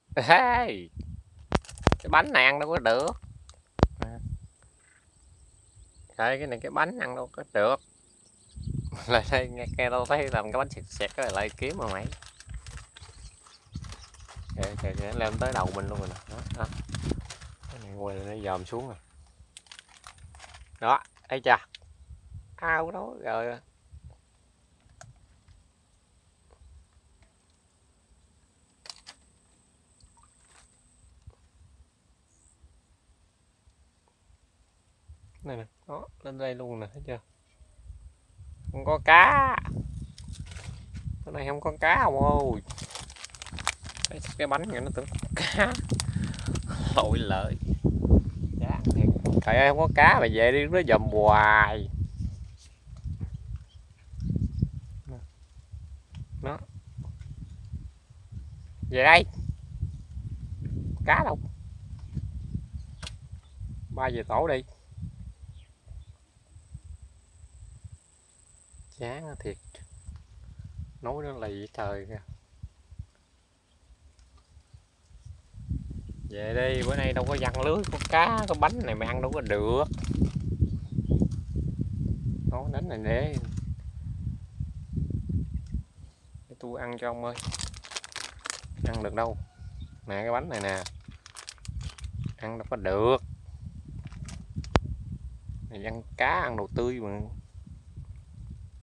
Hey, cái bánh này ăn đâu có được. Đây, cái này cái bánh ăn đâu có được. Lại đây nghe tao thấy làm cái bánh xẹt xẹt cái này lại kiếm mà mày. Kìa, lên tới đầu mình luôn rồi nè. Đó. Cái này quay nó dòm xuống rồi. Đó, thấy chưa? Ao đó rồi. Này nè, đó, lên đây luôn nè, thấy chưa? Không có cá. Cái này không có cá không ơi. Cái bánh này nó tưởng cá. Lội lợi. Dạ, trời ơi không có cá mà về đi nó dòm hoài. Nó. Về đây. Cá đâu? Ba về tổ đi. Chán thiệt. Nói nó lì trời kìa. Về đi, bữa nay đâu có văng lưới, có cá, có bánh này mày ăn đâu có được. Nó đánh này để tôi ăn cho ông ơi. Ăn được đâu. Nè cái bánh này nè. Ăn đâu có được. Mày ăn cá, ăn đồ tươi mà.